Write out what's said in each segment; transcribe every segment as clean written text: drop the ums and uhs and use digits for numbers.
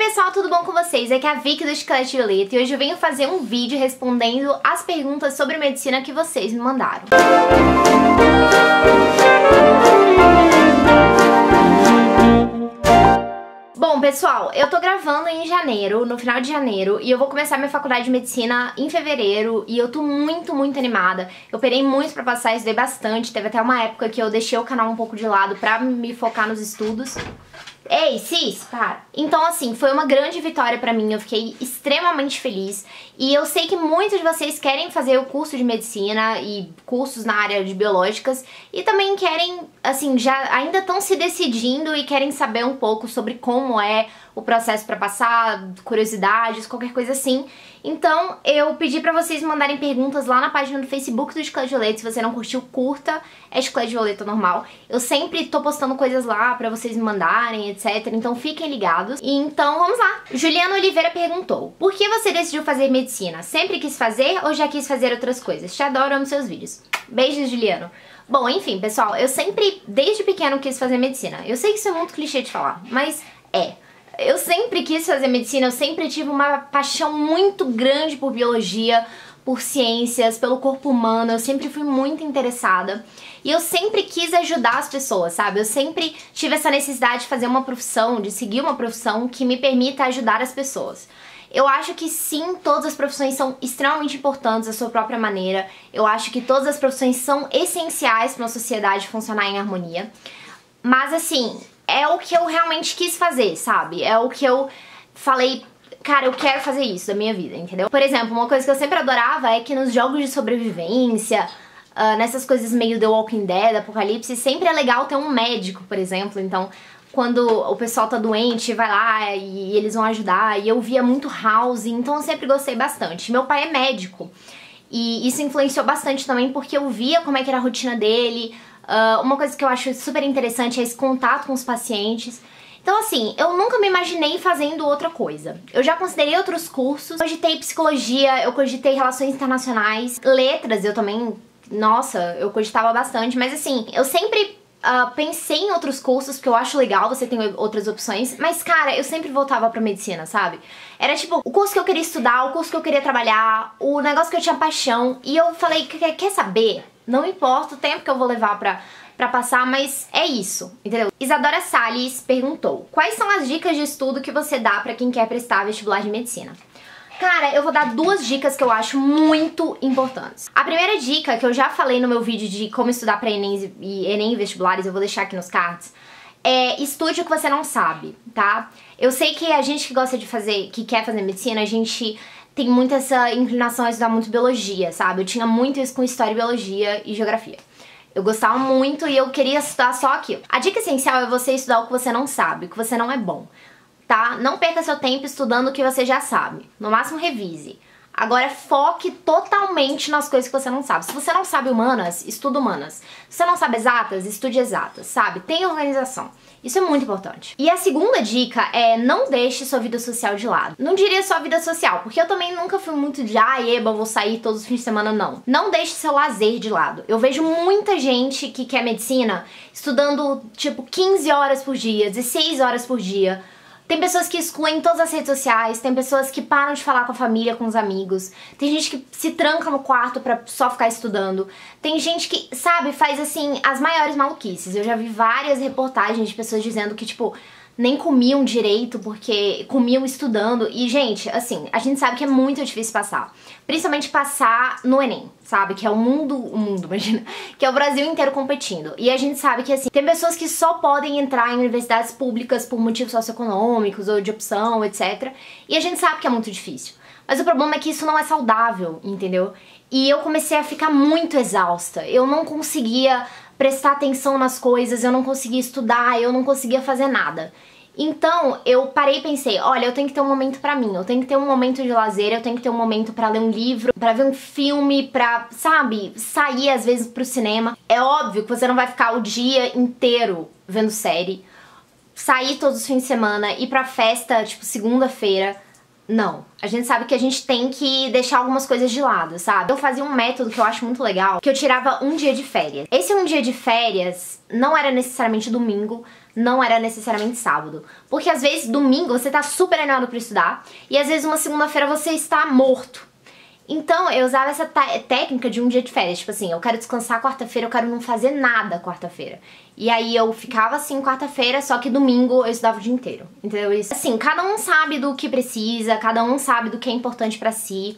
pessoal, tudo bom com vocês? Aqui é a Vicky do Chiclete Violeta e hoje eu venho fazer um vídeo respondendo as perguntas sobre medicina que vocês me mandaram. Bom, pessoal, eu tô gravando em janeiro, no final de janeiro, e eu vou começar minha faculdade de medicina em fevereiro, e eu tô muito animada. Eu operei muito pra passar, estudei bastante, teve até uma época que eu deixei o canal um pouco de lado pra me focar nos estudos. Ei, Cis, para! Então, assim, foi uma grande vitória pra mim, eu fiquei extremamente feliz. E eu sei que muitos de vocês querem fazer o curso de medicina e cursos na área de biológicas e também querem, assim, ainda estão se decidindo e querem saber um pouco sobre como é o processo pra passar, curiosidades, qualquer coisa assim. Então, eu pedi pra vocês mandarem perguntas lá na página do Facebook do Chiclete Violeta. Se você não curtiu, curta, é Chiclete Violeta normal. Eu sempre tô postando coisas lá pra vocês me mandarem, etc. Então fiquem ligados. E então, vamos lá. Juliana Oliveira perguntou: por que você decidiu fazer medicina? Sempre quis fazer ou já quis fazer outras coisas? Te adoro, amo seus vídeos. Beijos, Juliano. Bom, enfim, pessoal, eu sempre, desde pequeno, quis fazer medicina. Eu sei que isso é muito clichê de falar, mas é. Eu sempre quis fazer medicina, eu sempre tive uma paixão muito grande por biologia, por ciências, pelo corpo humano, eu sempre fui muito interessada. E eu sempre quis ajudar as pessoas, sabe? Eu sempre tive essa necessidade de fazer uma profissão, de seguir uma profissão que me permita ajudar as pessoas. Eu acho que sim, todas as profissões são extremamente importantes à sua própria maneira. Eu acho que todas as profissões são essenciais para uma sociedade funcionar em harmonia. Mas assim, é o que eu realmente quis fazer, sabe? É o que eu falei, cara, eu quero fazer isso da minha vida, entendeu? Por exemplo, uma coisa que eu sempre adorava é que nos jogos de sobrevivência, nessas coisas meio The Walking Dead, Apocalipse, sempre é legal ter um médico, por exemplo. Então, quando o pessoal tá doente, vai lá e eles vão ajudar. E eu via muito House, então eu sempre gostei bastante. Meu pai é médico e isso influenciou bastante também porque eu via como é que era a rotina dele. Uma coisa que eu acho super interessante é esse contato com os pacientes. Então assim, eu nunca me imaginei fazendo outra coisa. Eu já considerei outros cursos, eu cogitei psicologia, eu cogitei relações internacionais, letras eu também, nossa, eu cogitava bastante. Mas assim, eu sempre pensei em outros cursos, porque eu acho legal você ter outras opções. Mas cara, eu sempre voltava pra medicina, sabe? Era tipo, o curso que eu queria estudar, o curso que eu queria trabalhar, o negócio que eu tinha paixão. E eu falei, quer saber? Não importa o tempo que eu vou levar pra passar, mas é isso, entendeu? Isadora Salles perguntou: quais são as dicas de estudo que você dá pra quem quer prestar vestibular de medicina? Cara, eu vou dar duas dicas que eu acho muito importantes. A primeira dica, que eu já falei no meu vídeo de como estudar pra Enem e vestibulares, eu vou deixar aqui nos cards, é estude o que você não sabe, tá? Eu sei que a gente que gosta de fazer, que quer fazer medicina, a gente tem muito essa inclinação a estudar muito biologia, sabe? Eu tinha muito isso com história, biologia e geografia. Eu gostava muito e eu queria estudar só aquilo. A dica essencial é você estudar o que você não sabe, o que você não é bom, tá? Não perca seu tempo estudando o que você já sabe. No máximo, revise. Agora, foque totalmente nas coisas que você não sabe. Se você não sabe humanas, estuda humanas. Se você não sabe exatas, estude exatas, sabe? Tenha organização. Isso é muito importante. E a segunda dica é: não deixe sua vida social de lado. Não diria só vida social, porque eu também nunca fui muito de vou sair todos os fins de semana, não. Não deixe seu lazer de lado. Eu vejo muita gente que quer medicina estudando, tipo, 15 horas por dia, 16 horas por dia. Tem pessoas que excluem todas as redes sociais, tem pessoas que param de falar com a família, com os amigos, tem gente que se tranca no quarto pra só ficar estudando, tem gente que, sabe, faz assim as maiores maluquices. Eu já vi várias reportagens de pessoas dizendo que, tipo, nem comiam direito porque comiam estudando. E, gente, assim, a gente sabe que é muito difícil passar. Principalmente passar no Enem, sabe? Que é o mundo, imagina. Que é o Brasil inteiro competindo. E a gente sabe que, assim, tem pessoas que só podem entrar em universidades públicas por motivos socioeconômicos ou de opção, etc. E a gente sabe que é muito difícil. Mas o problema é que isso não é saudável, entendeu? E eu comecei a ficar muito exausta. Eu não conseguia prestar atenção nas coisas, eu não conseguia estudar, eu não conseguia fazer nada. Então, eu parei e pensei, olha, eu tenho que ter um momento pra mim, eu tenho que ter um momento de lazer, eu tenho que ter um momento pra ler um livro, pra ver um filme, pra, sabe, sair às vezes pro cinema. É óbvio que você não vai ficar o dia inteiro vendo série, sair todos os fins de semana, ir pra festa, tipo, segunda-feira. Não, a gente sabe que a gente tem que deixar algumas coisas de lado, sabe? Eu fazia um método que eu acho muito legal, que eu tirava um dia de férias. Esse um dia de férias não era necessariamente domingo, não era necessariamente sábado. Porque às vezes domingo você tá super animado pra estudar e às vezes uma segunda-feira você está morto. Então eu usava essa técnica de um dia de férias, tipo assim, eu quero descansar quarta-feira, eu quero não fazer nada quarta-feira. E aí eu ficava assim quarta-feira, só que domingo eu estudava o dia inteiro, entendeu? Isso. Assim, cada um sabe do que precisa, cada um sabe do que é importante pra si.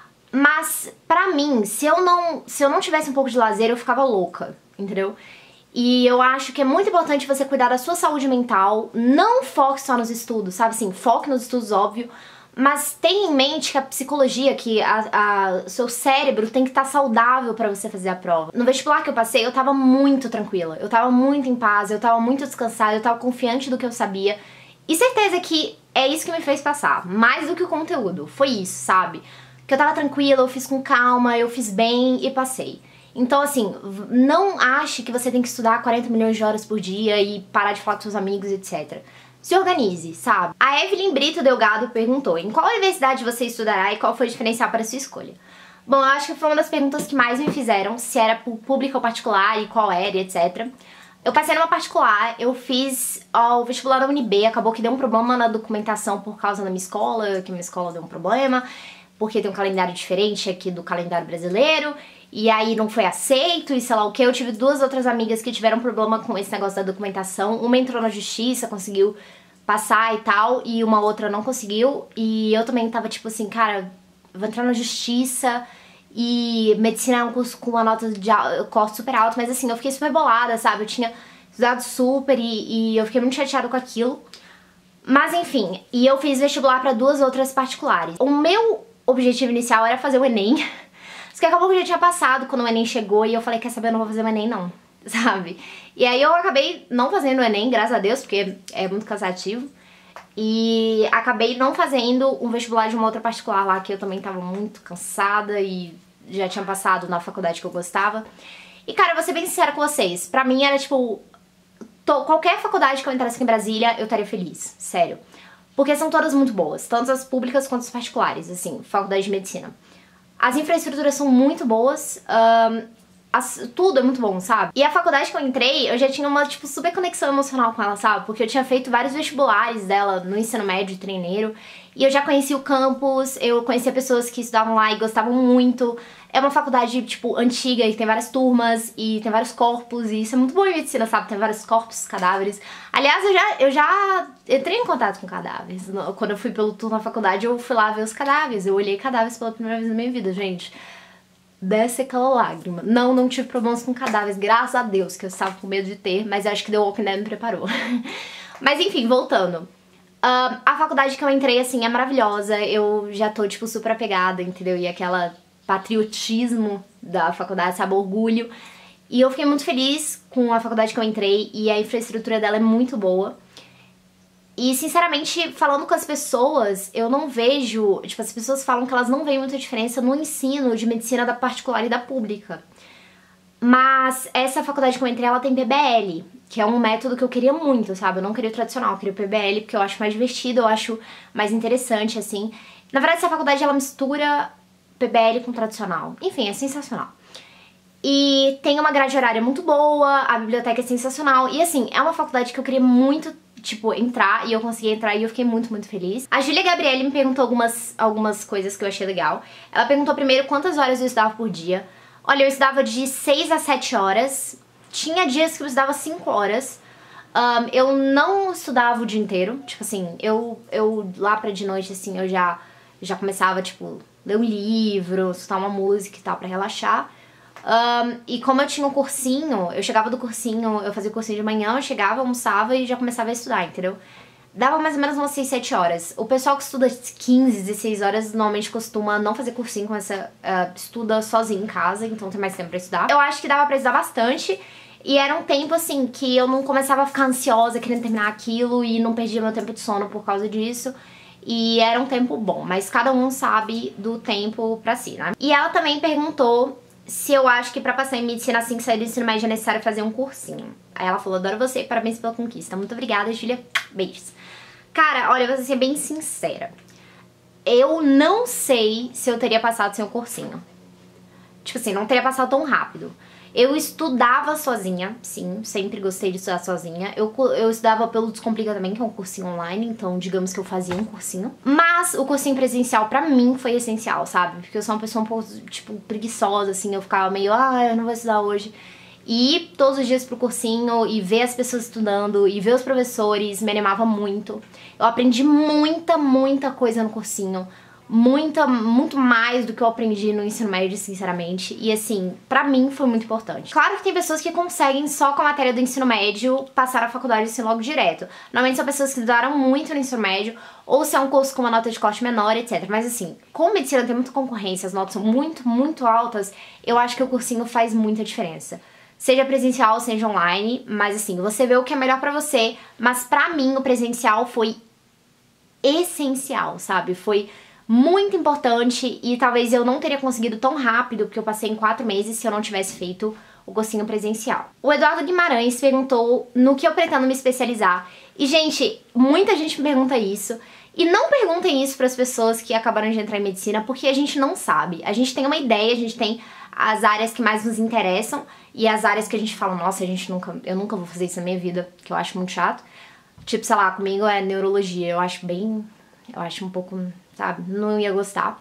Mas pra mim, se eu não tivesse um pouco de lazer, eu ficava louca, entendeu? E eu acho que é muito importante você cuidar da sua saúde mental, não foque só nos estudos, sabe assim, foque nos estudos, óbvio, mas tenha em mente que a psicologia, que seu cérebro tem que estar saudável pra você fazer a prova. No vestibular que eu passei, eu tava muito tranquila, eu tava muito em paz, eu tava muito descansada, eu tava confiante do que eu sabia. E certeza que é isso que me fez passar, mais do que o conteúdo, foi isso, sabe? Que eu tava tranquila, eu fiz com calma, eu fiz bem e passei. Então, assim, não ache que você tem que estudar 40 milhões de horas por dia e parar de falar com seus amigos, etc. Se organize, sabe? A Evelyn Brito Delgado perguntou: em qual universidade você estudará e qual foi o diferencial para a sua escolha? Bom, eu acho que foi uma das perguntas que mais me fizeram, se era pública ou particular e qual era, etc. Eu passei numa particular, eu fiz o vestibular da UNB, acabou que deu um problema na documentação por causa da minha escola, que minha escola deu um problema, porque tem um calendário diferente aqui do calendário brasileiro, e aí não foi aceito e sei lá o que. Eu tive duas outras amigas que tiveram problema com esse negócio da documentação. Uma entrou na justiça, conseguiu passar e tal, e uma outra não conseguiu. E eu também tava tipo assim, cara, vou entrar na justiça, e medicina é um curso com uma nota de corte super alta, mas assim, eu fiquei super bolada, sabe? Eu tinha estudado super e eu fiquei muito chateada com aquilo. Mas enfim, e eu fiz vestibular pra duas outras particulares. O meu objetivo inicial era fazer o Enem. Só que acabou que eu já tinha passado quando o Enem chegou e eu falei, quer saber, eu não vou fazer o Enem não, sabe? E aí eu acabei não fazendo o Enem, graças a Deus, porque é muito cansativo. E acabei não fazendo um vestibular de uma outra particular lá, que eu também tava muito cansada e já tinha passado na faculdade que eu gostava. E cara, eu vou ser bem sincera com vocês, pra mim era tipo, qualquer faculdade que eu entrasse aqui em Brasília, eu estaria feliz, sério. Porque são todas muito boas, tanto as públicas quanto as particulares, assim, faculdade de medicina. As infraestruturas são muito boas, tudo é muito bom, sabe? E a faculdade que eu entrei, eu já tinha uma, tipo, super conexão emocional com ela, sabe? Porque eu tinha feito vários vestibulares dela no ensino médio, treineiro, e eu já conhecia o campus, eu conhecia pessoas que estudavam lá e gostavam muito. É uma faculdade, tipo, antiga, e tem várias turmas, e tem vários corpos, e isso é muito bom em medicina, sabe? Tem vários corpos, cadáveres. Aliás, eu já entrei em contato com cadáveres. Quando eu fui pelo tour na faculdade, eu fui lá ver os cadáveres. Eu olhei cadáveres pela primeira vez na minha vida, gente. Desce aquela lágrima. Não tive problemas com cadáveres, graças a Deus, que eu estava com medo de ter, mas eu acho que The Walking Dead me preparou. Mas enfim, voltando. A faculdade que eu entrei, assim, é maravilhosa. Eu já tô, tipo, super apegada, entendeu? E aquela patriotismo da faculdade, sabe, orgulho. E eu fiquei muito feliz com a faculdade que eu entrei e a infraestrutura dela é muito boa. E, sinceramente, falando com as pessoas, eu não vejo... Tipo, as pessoas falam que elas não veem muita diferença no ensino de medicina da particular e da pública. Mas essa faculdade que eu entrei, ela tem PBL, que é um método que eu queria muito, sabe? Eu não queria o tradicional, eu queria o PBL porque eu acho mais divertido, eu acho mais interessante, assim. Na verdade, essa faculdade, ela mistura PBL com tradicional. Enfim, é sensacional. E tem uma grade horária muito boa, a biblioteca é sensacional. E assim, é uma faculdade que eu queria muito, tipo, entrar, e eu consegui entrar e eu fiquei muito, muito feliz. A Júlia Gabriele me perguntou algumas coisas que eu achei legal. Ela perguntou primeiro quantas horas eu estudava por dia. Olha, eu estudava de 6 a 7 horas. Tinha dias que eu estudava 5 horas. Eu não estudava o dia inteiro. Tipo assim, eu lá pra de noite, assim, eu já começava, tipo, ler um livro, escutar uma música e tal pra relaxar. E como eu tinha um cursinho, eu chegava do cursinho, eu fazia o cursinho de manhã, eu chegava, almoçava e já começava a estudar, entendeu? Dava mais ou menos umas 6, 7 horas. O pessoal que estuda 15, 16 horas normalmente costuma não fazer cursinho, estuda sozinho em casa, então tem mais tempo pra estudar. Eu acho que dava pra estudar bastante. E era um tempo, assim, que eu não começava a ficar ansiosa, querendo terminar aquilo e não perdia meu tempo de sono por causa disso. E era um tempo bom, mas cada um sabe do tempo pra si, né? E ela também perguntou se eu acho que pra passar em medicina assim que sair do ensino médio é necessário fazer um cursinho. Aí ela falou, adoro você, parabéns pela conquista. Muito obrigada, Júlia. Beijos. Cara, olha, eu vou ser bem sincera. Eu não sei se eu teria passado sem um cursinho. Tipo assim, não teria passado tão rápido. Eu estudava sozinha, sim, sempre gostei de estudar sozinha. Eu estudava pelo Descomplica também, que é um cursinho online, então digamos que eu fazia um cursinho. Mas o cursinho presencial pra mim foi essencial, sabe? Porque eu sou uma pessoa um pouco, tipo, preguiçosa, assim, eu ficava meio, eu não vou estudar hoje. E ir todos os dias pro cursinho e ver as pessoas estudando e ver os professores me animava muito. Eu aprendi muita coisa no cursinho. Muito mais do que eu aprendi no ensino médio, sinceramente. E assim, pra mim foi muito importante. Claro que tem pessoas que conseguem só com a matéria do ensino médio passar a faculdade assim logo direto. Normalmente são pessoas que estudaram muito no ensino médio, ou se é um curso com uma nota de corte menor, etc. Mas assim, como medicina tem muita concorrência, as notas são muito altas, eu acho que o cursinho faz muita diferença. Seja presencial, seja online, mas assim, você vê o que é melhor pra você. Mas pra mim o presencial foi essencial, sabe? Foi muito importante e talvez eu não teria conseguido tão rápido, porque eu passei em 4 meses, se eu não tivesse feito o cursinho presencial. O Eduardo Guimarães perguntou no que eu pretendo me especializar. E, gente, muita gente me pergunta isso. E não perguntem isso para as pessoas que acabaram de entrar em medicina, porque a gente não sabe. A gente tem uma ideia, a gente tem as áreas que mais nos interessam e as áreas que a gente fala, nossa, eu nunca vou fazer isso na minha vida, que eu acho muito chato. Tipo, sei lá, comigo é neurologia, eu acho um pouco, sabe, não ia gostar.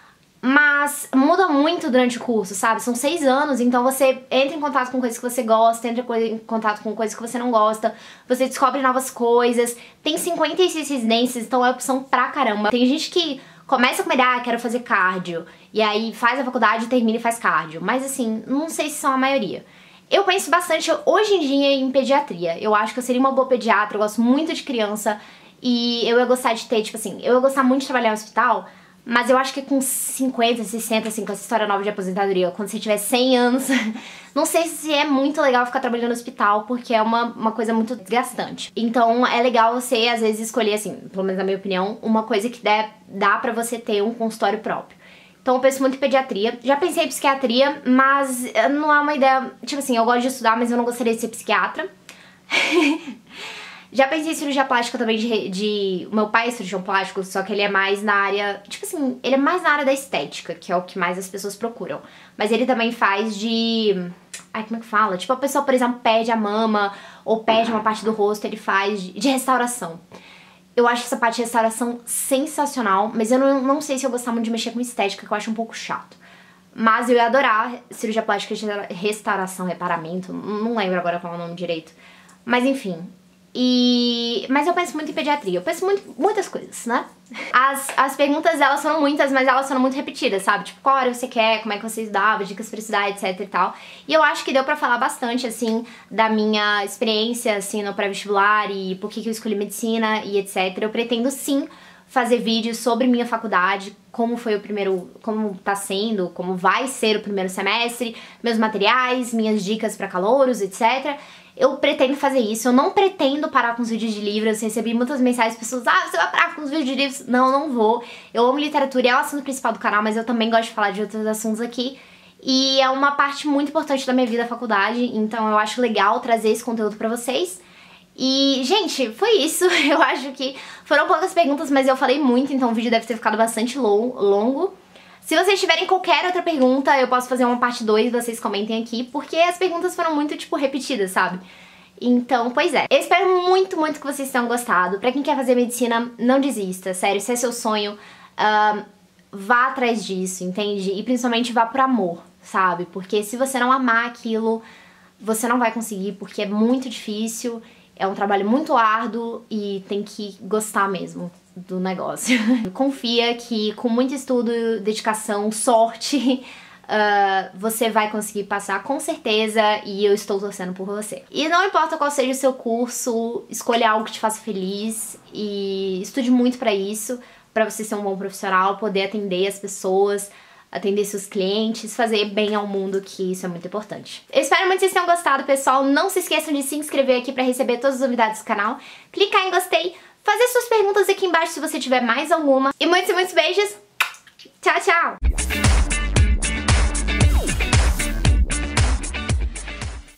Mas muda muito durante o curso, sabe? São 6 anos, então você entra em contato com coisas que você gosta, entra em contato com coisas que você não gosta, você descobre novas coisas. Tem 56 residências, então é opção pra caramba. Tem gente que começa com uma ideia, quero fazer cardio, e aí faz a faculdade, termina e faz cardio. Mas assim, não sei se são a maioria. Eu penso bastante hoje em dia em pediatria. Eu acho que eu seria uma boa pediatra, eu gosto muito de criança. E eu ia gostar de ter, tipo assim, eu ia gostar muito de trabalhar no hospital, mas eu acho que com 50, 60, assim, com essa história nova de aposentadoria, quando você tiver 100 anos, não sei se é muito legal ficar trabalhando no hospital, porque é uma coisa muito desgastante. Então é legal você, às vezes, escolher, assim, pelo menos na minha opinião, uma coisa que dá pra você ter um consultório próprio. Então eu penso muito em pediatria. Já pensei em psiquiatria, mas não é uma ideia... Tipo assim, eu gosto de estudar, mas eu não gostaria de ser psiquiatra. Já pensei em cirurgia plástica também O meu pai é cirurgião plástico, só que ele é mais na área... Tipo assim, ele é mais na área da estética, que é o que mais as pessoas procuram. Mas ele também faz de... Ai, como é que fala? Tipo, a pessoa, por exemplo, perde a mama ou perde uma parte do rosto, ele faz de restauração. Eu acho essa parte de restauração sensacional, mas eu não sei se eu gostar muito de mexer com estética, que eu acho um pouco chato. Mas eu ia adorar cirurgia plástica de restauração, reparamento, não lembro agora qual é o nome direito. Mas enfim... Mas eu penso muito em pediatria, eu penso muitas coisas, né? As perguntas, elas foram muitas, mas elas foram muito repetidas, sabe? Tipo, qual área você quer, como é que você estudava, dicas pra estudar, etc e tal. E eu acho que deu pra falar bastante, assim, da minha experiência, assim, no pré-vestibular e por que eu escolhi medicina e etc. Eu pretendo, sim, fazer vídeos sobre minha faculdade, como foi o primeiro, como tá sendo, como vai ser o primeiro semestre, meus materiais, minhas dicas pra calouros, etc. Eu pretendo fazer isso, eu não pretendo parar com os vídeos de livros. Eu recebi muitas mensagens de pessoas, você vai parar com os vídeos de livros? Não, não vou. Eu amo literatura, é o assunto principal do canal, mas eu também gosto de falar de outros assuntos aqui. E é uma parte muito importante da minha vida, a faculdade, então eu acho legal trazer esse conteúdo pra vocês. E, gente, foi isso. Eu acho que foram poucas perguntas, mas eu falei muito, então o vídeo deve ter ficado bastante longo. Se vocês tiverem qualquer outra pergunta, eu posso fazer uma parte 2, vocês comentem aqui, porque as perguntas foram muito, tipo, repetidas, sabe? Então, pois é. Eu espero muito que vocês tenham gostado. Pra quem quer fazer medicina, não desista, sério, se é seu sonho, vá atrás disso, entende? E principalmente vá por amor, sabe? Porque se você não amar aquilo, você não vai conseguir, porque é muito difícil, é um trabalho muito árduo e tem que gostar mesmo do negócio. Confia que com muito estudo, dedicação, sorte, você vai conseguir passar com certeza, e eu estou torcendo por você. E não importa qual seja o seu curso, escolha algo que te faça feliz e estude muito pra isso, pra você ser um bom profissional, poder atender as pessoas, atender seus clientes, fazer bem ao mundo, que isso é muito importante. Eu espero muito que vocês tenham gostado, pessoal. Não se esqueçam de se inscrever aqui pra receber todas as novidades do canal, clicar em gostei, fazer suas perguntas aqui embaixo se você tiver mais alguma. E muitos beijos. Tchau, tchau!